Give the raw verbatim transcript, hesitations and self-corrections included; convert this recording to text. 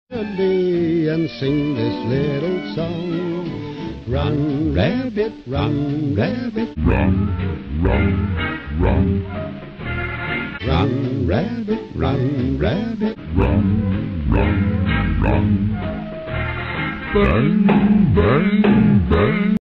And sing this little song. Run, rabbit, run, rabbit, Run, run, run, run, rabbit, run, rabbit. run, run, run. Bang, bang, bang.